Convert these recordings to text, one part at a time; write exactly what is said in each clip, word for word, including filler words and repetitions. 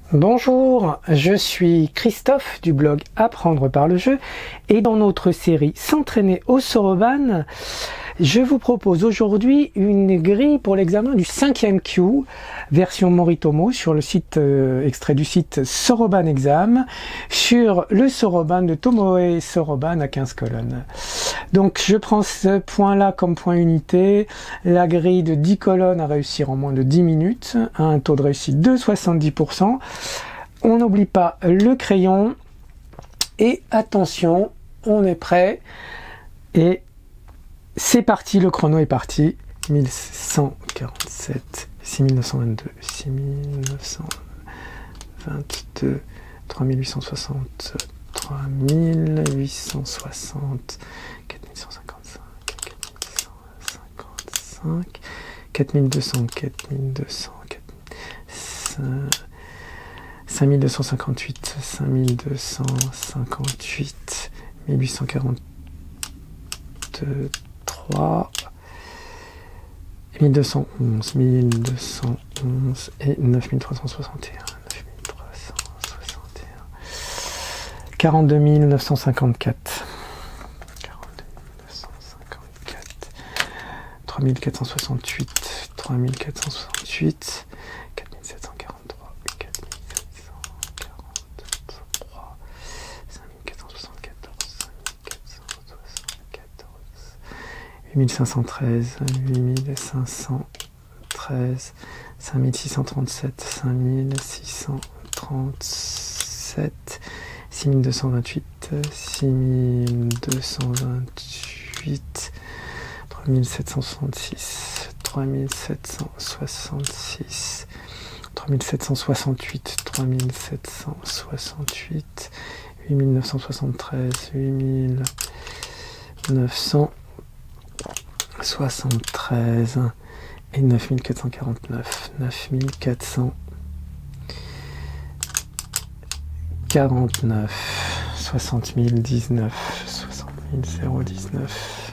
Bonjour, je suis Christophe du blog Apprendre par le jeu et dans notre série S'entraîner au Soroban, je vous propose aujourd'hui une grille pour l'examen du cinquième Q, version Moritomo, sur le site, euh, extrait du site Soroban Exam, sur le Soroban de Tomoe Soroban à quinze colonnes. Donc je prends ce point-là comme point unité, la grille de dix colonnes à réussir en moins de dix minutes, un taux de réussite de soixante-dix pour cent. On n'oublie pas le crayon et attention, on est prêt et c'est parti, le chrono est parti. mille cent quarante-sept, six mille neuf cent vingt-deux, six mille neuf cent vingt-deux, trois mille huit cent soixante, trois mille huit cent soixante, quatre mille cent cinquante-cinq, quatre mille cent cinquante-cinq, quatre mille deux cents, quatre mille deux cents, cinq mille deux cent cinquante-huit, cinq mille deux cent cinquante-huit, mille huit cent quarante-trois, mille deux cent onze, mille deux cent onze et neuf mille trois cent soixante et un, neuf mille trois cent soixante et un, quarante-deux mille neuf cent cinquante-quatre, quarante-deux mille neuf cent cinquante-quatre, trois mille quatre cent soixante-huit, trois mille quatre cent soixante-huit, quatre mille sept cent quarante-trois, quatre mille sept cent quarante-trois, cinq mille quatre cent soixante-quatorze, cinq mille quatre cent soixante-quatorze, huit mille cinq cent treize, huit mille cinq cent treize, cinq mille six cent trente-sept, cinq mille six cent trente-sept, six mille deux cent vingt-huit, six mille deux cent vingt-huit, trois mille sept cent soixante-six, trois mille sept cent soixante-six, trois mille sept cent soixante-huit, trois mille sept cent soixante-huit, huit mille neuf cent soixante-treize, huit mille neuf cent soixante-treize et neuf mille quatre cent quarante-neuf, neuf mille quatre cent quarante-neuf, soixante mille dix-neuf, soixante mille dix-neuf.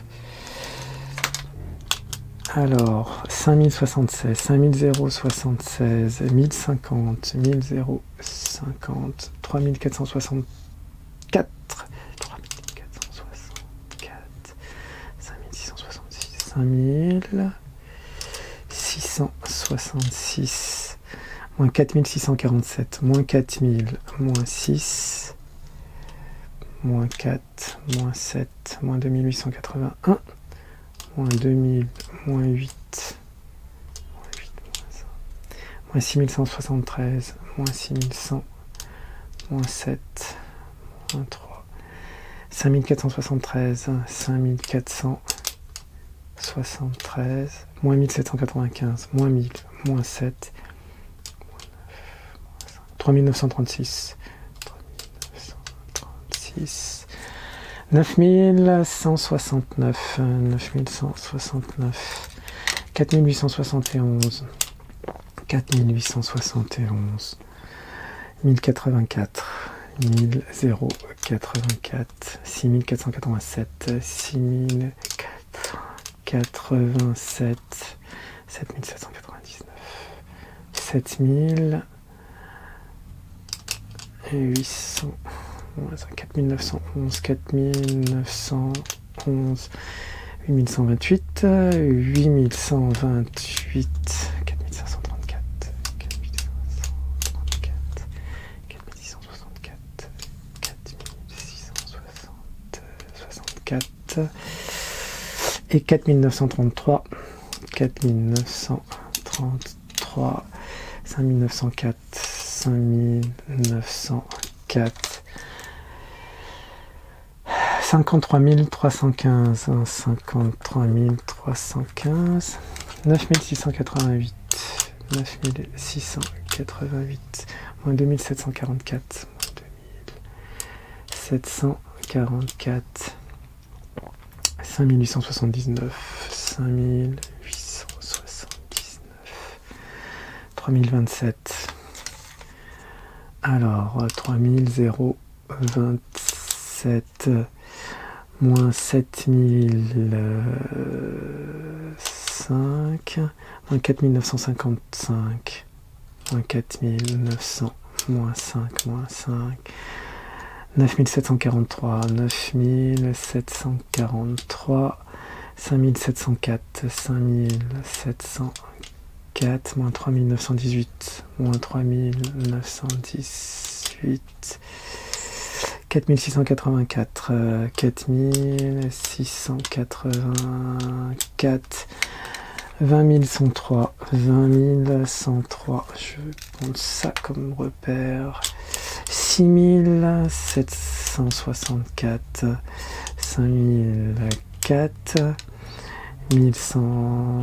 Alors, cinq mille soixante-seize, cinq mille soixante-seize, mille cinquante, mille cinquante, trois mille quatre cent soixante-quatre, trois mille quatre cent soixante-quatre, cinq mille six cent soixante-six, cinq mille six cent soixante-six, moins quatre mille six cent quarante-sept, moins quatre mille, moins six, moins quatre, moins sept, moins deux mille huit cent quatre-vingt-un, moins deux mille, moins huit, moins huit, moins un, moins six mille cent soixante-treize, moins six mille cent, moins sept, moins trois, cinq mille quatre cent soixante-treize, cinq mille quatre cent soixante-treize, moins mille sept cent quatre-vingt-quinze, moins mille, moins sept, moins neuf, moins cinq, trois mille neuf cent trente-six, trois mille neuf cent trente-six, neuf mille cent soixante-neuf, neuf mille cent soixante-neuf, quatre mille huit cent soixante et onze, quatre mille huit cent soixante et onze, mille quatre-vingt-quatre, mille quatre-vingt-quatre, six mille quatre cent quatre-vingt-sept, six mille quatre cent quatre-vingt-sept, sept mille sept cent quatre-vingt-dix-neuf, sept mille huit cents, quatre mille neuf cent onze, quatre mille neuf cent onze, huit mille cent vingt-huit, huit mille cent vingt-huit, quatre mille cinq cent trente-quatre, quatre mille cinq cent trente-quatre, quatre mille six cent soixante-quatre, quatre mille six cent soixante-quatre et quatre mille neuf cent trente-trois, quatre mille neuf cent trente-trois, cinq mille neuf cent quatre, cinq mille neuf cent quatre, cinquante-trois mille trois cent quinze, cinquante-trois mille trois cent quinze, neuf mille six cent quatre-vingt-huit, neuf mille six cent quatre-vingt-huit, moins deux mille sept cent quarante-quatre, moins deux mille sept cent quarante-quatre, cinq mille huit cent soixante-dix-neuf, cinq mille huit cent soixante-dix-neuf, trois mille vingt-sept, alors trois mille vingt-sept, moins sept mille cinq, moins quatre mille neuf cent cinquante-cinq, moins quatre mille neuf cent, moins cinq, moins cinq, neuf mille sept cent quarante-trois, neuf mille sept cent quarante-trois, cinq mille sept cent quatre, cinq mille sept cent quatre, moins trois mille neuf cent dix-huit, moins trois mille neuf cent dix-huit, quatre mille six cent quatre-vingt-quatre, euh, quatre mille six cent quatre-vingt-quatre, vingt mille cent trois, vingt mille cent trois, je vais prendre ça comme repère, six mille sept cent soixante-quatre, cinq mille quatre, mille cent,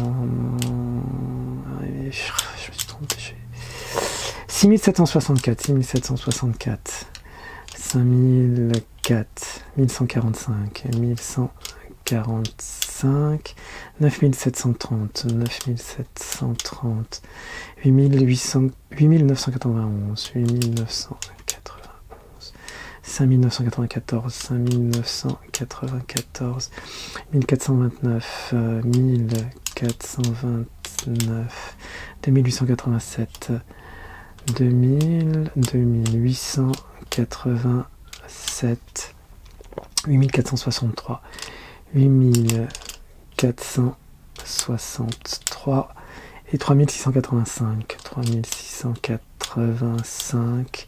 je me suis trompé, six mille sept cent soixante-quatre, six mille sept cent soixante-quatre, cinq mille quatre, mille cent quarante-cinq, mille cent quarante-cinq, neuf mille sept cent trente, neuf mille sept cent trente, huit mille huit cents, huit mille neuf cent quatre-vingt-onze, huit mille neuf cent quatre-vingt-onze, cinq mille neuf cent quatre-vingt-quatorze, cinq mille neuf cent quatre-vingt-quatorze, mille quatre cent vingt-neuf, euh, mille quatre cent vingt-neuf, deux mille huit cent quatre-vingt-sept, deux mille, deux mille huit cent quatre-vingt-sept, huit mille quatre cent soixante-trois, huit mille quatre cent soixante-trois et trois mille six cent quatre-vingt-cinq, trois mille six cent quatre-vingt-cinq,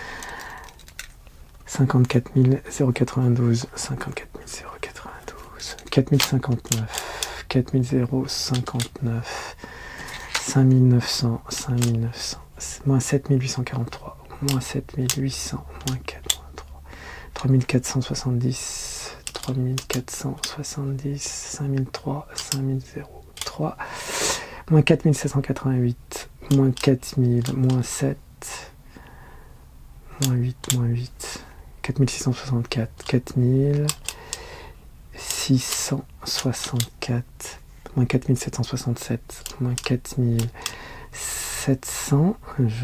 cinquante-quatre mille quatre-vingt-douze, cinquante-quatre mille quatre-vingt-douze, quatre mille cinquante-neuf, quatre mille cinquante-neuf, cinq mille neuf cents, cinq mille neuf cents, moins sept mille huit cent quarante-trois, moins sept mille huit cents, moins quatre, moins trois, trois mille quatre cent soixante-dix, trois mille quatre cent soixante-dix, cinq mille trois, cinq mille trois, moins quatre mille sept cent quatre-vingt-huit, moins quatre mille, moins sept, moins huit, moins huit, quatre mille six cent soixante-quatre, quatre mille six cent soixante-quatre, moins quatre mille sept cent soixante-sept, moins quatre mille sept cents,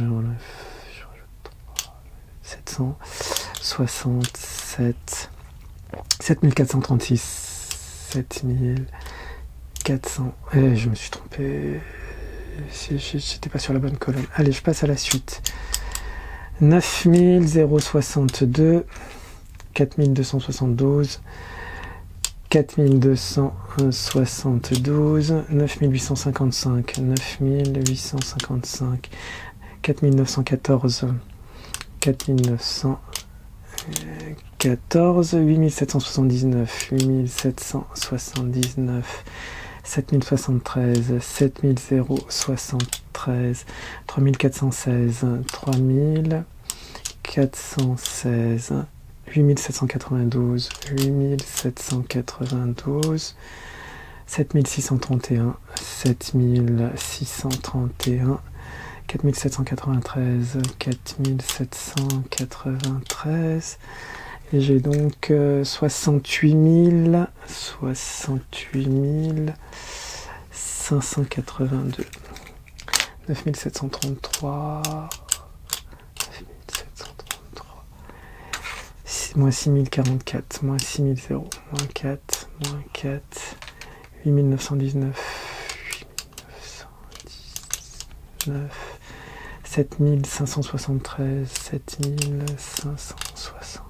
sept cent soixante-sept, sept mille quatre cent trente-six, sept mille quatre cents, eh, je me suis trompé, j'étais pas sur la bonne colonne. Allez, je passe à la suite. neuf mille soixante-deux, quatre mille deux cent soixante-douze, quatre mille deux cent soixante-douze, neuf mille huit cent cinquante-cinq, neuf mille huit cent cinquante-cinq, quatre mille neuf cent quatorze, quatre mille neuf cent quatorze, huit mille sept cent soixante-dix-neuf, huit mille sept cent soixante-dix-neuf, sept mille soixante-treize, sept mille soixante-treize, trois mille quatre cent seize, trois mille quatre cent seize, huit mille sept cent quatre-vingt-douze, huit mille sept cent quatre-vingt-douze, sept mille six cent trente et un, sept mille six cent trente et un, quatre mille sept cent quatre-vingt-treize, quatre mille sept cent quatre-vingt-treize, et j'ai donc euh, soixante-huit mille, soixante-huit mille cinq cent quatre-vingt-deux, neuf mille sept cent trente-trois, neuf mille sept cent trente-trois, moins six mille quarante-quatre, moins six mille, moins quatre, moins quatre, huit mille neuf cent dix-neuf, huit mille neuf cent dix-neuf, sept mille cinq cent soixante-treize, sept mille cinq cent soixante-treize,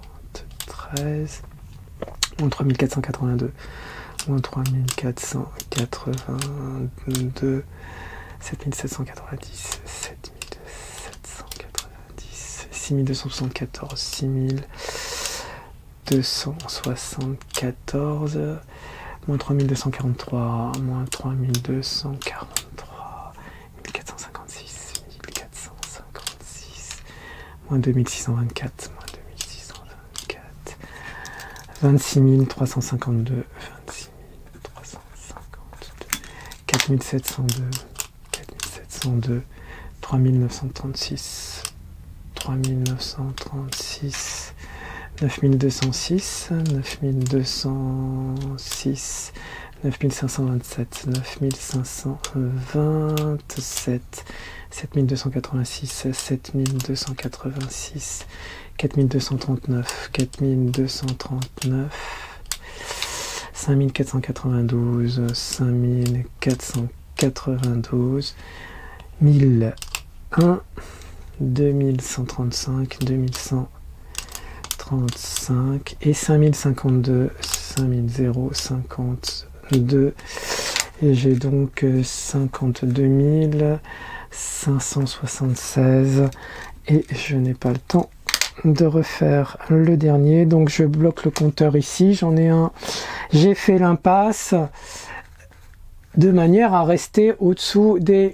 moins trois mille quatre cent quatre-vingt-deux, moins trois mille quatre cent quatre-vingt-deux, sept mille sept cent quatre-vingt-dix, sept mille sept cent quatre-vingt-dix, six mille deux cent soixante-quatorze, six mille deux cent soixante-quatorze, moins trois mille deux cent quarante-trois, moins trois mille deux cent quarante-trois, mille quatre cent cinquante-six, mille quatre cent cinquante-six, moins deux mille six cent vingt-quatre, moins deux mille six cent vingt-quatre, vingt-six mille trois cent cinquante-deux, vingt-six mille trois cent cinquante-deux, quatre mille sept cent deux, quatre mille sept cent deux, trois mille neuf cent trente-six, trois mille neuf cent trente-six, neuf mille deux cent six, neuf mille deux cent six, neuf mille cinq cent vingt-sept, neuf mille cinq cent vingt-sept, sept mille deux cent quatre-vingt-six, sept mille deux cent quatre-vingt-six, quatre mille deux cent trente-neuf, quatre mille deux cent trente-neuf, cinq mille quatre cent quatre-vingt-douze, cinq mille quatre cent quatre-vingt-douze, mille un, deux mille cent trente-cinq, deux mille cent trente-cinq et cinq mille cinquante-deux, cinq mille cinquante-deux. Et j'ai donc cinquante-deux mille cinq cent soixante-seize et je n'ai pas le temps de refaire le dernier, donc je bloque le compteur ici. J'en ai un, j'ai fait l'impasse de manière à rester au-dessous des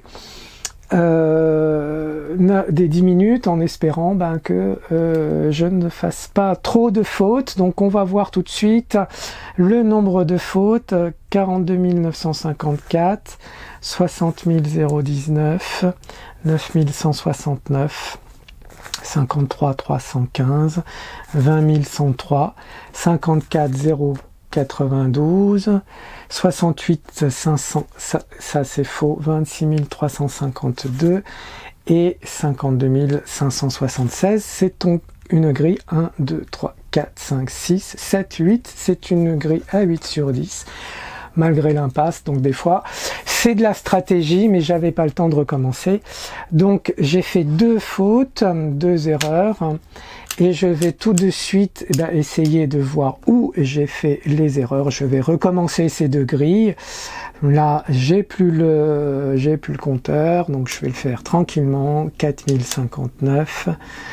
euh, des dix minutes, en espérant ben, que euh, je ne fasse pas trop de fautes. Donc on va voir tout de suite le nombre de fautes: quarante-deux mille neuf cent cinquante-quatre, soixante mille dix-neuf, neuf mille cent soixante-neuf, cinquante-trois mille trois cent quinze, vingt mille cent trois, cinquante-quatre mille quatre-vingt-douze, soixante-huit cinq cents, ça, ça c'est faux, vingt-six mille trois cent cinquante-deux et cinquante-deux mille cinq cent soixante-seize. C'est donc une grille un, deux, trois, quatre, cinq, six, sept, huit. C'est une grille à huit sur dix, malgré l'impasse. Donc des fois, c'est de la stratégie, mais j'avais pas le temps de recommencer. Donc j'ai fait deux fautes, deux erreurs. Et je vais tout de suite eh bien, essayer de voir où j'ai fait les erreurs. Je vais recommencer ces deux grilles. Là, j'ai plus le, j'ai plus le compteur, donc je vais le faire tranquillement. quatre mille cinquante-neuf,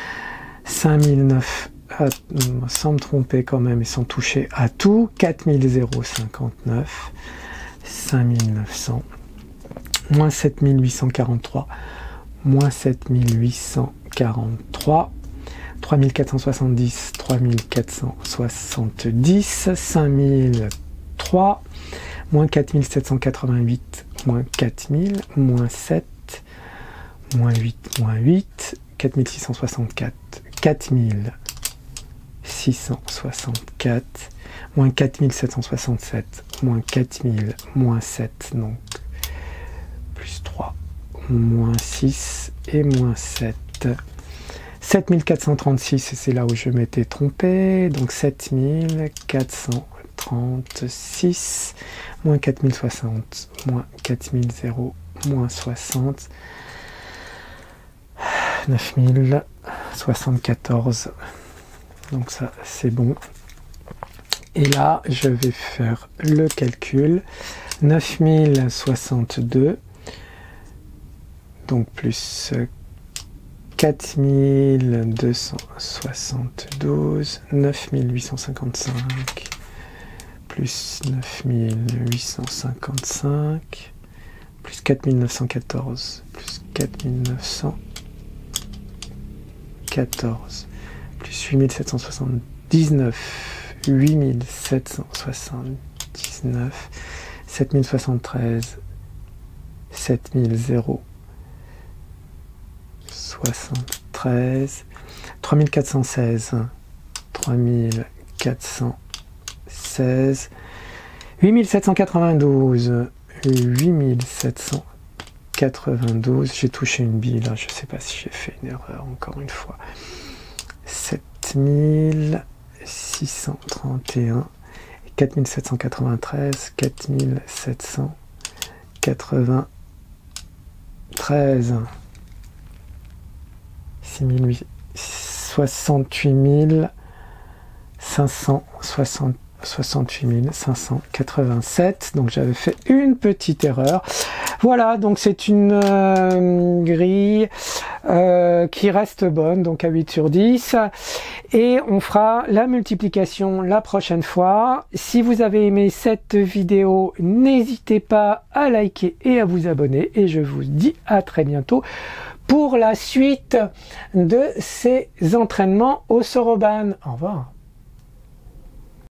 cinq mille neuf, ah, sans me tromper quand même et sans toucher à tout. quatre mille cinquante-neuf, cinq mille neuf cents, moins sept mille huit cent quarante-trois, moins sept mille huit cent quarante-trois. trois mille quatre cent soixante-dix, trois mille quatre cent soixante-dix, cinq mille trois, moins quatre mille sept cent quatre-vingt-huit, moins quatre mille, moins sept, moins huit, moins huit, quatre mille six cent soixante-quatre, quatre mille six cent soixante-quatre, moins quatre mille sept cent soixante-sept, moins quatre mille, moins sept, donc plus trois, moins six et moins sept. sept mille quatre cent trente-six, c'est là où je m'étais trompé, donc sept mille quatre cent trente-six, moins quatre mille soixante, moins quatre mille, moins soixante, neuf mille soixante-quatorze, donc ça c'est bon. Et là, je vais faire le calcul, neuf mille soixante-deux, donc plus quatre mille deux cent soixante-douze, neuf mille huit cent cinquante-cinq, plus neuf mille huit cent cinquante-cinq, plus quatre mille neuf cent quatorze, plus quatre mille neuf cent quatorze, plus huit mille sept cent soixante-dix-neuf, huit mille sept cent soixante-dix-neuf, sept mille soixante-treize, sept mille soixante-treize, trois mille quatre cent seize, trois mille quatre cent seize, huit mille sept cent quatre-vingt-douze, huit mille sept cent quatre-vingt-douze, j'ai touché une bille là, je ne sais pas si j'ai fait une erreur encore une fois, sept mille six cent trente et un, quatre mille sept cent quatre-vingt-treize, quatre mille sept cent quatre-vingt-treize, soixante-huit mille cinq cent soixante, soixante-huit mille cinq cent quatre-vingt-sept, donc j'avais fait une petite erreur. Voilà, donc c'est une euh, grille euh, qui reste bonne, donc à huit sur dix, et on fera la multiplication la prochaine fois. Si vous avez aimé cette vidéo, n'hésitez pas à liker et à vous abonner, et je vous dis à très bientôt pour la suite de ces entraînements au Soroban. Au revoir.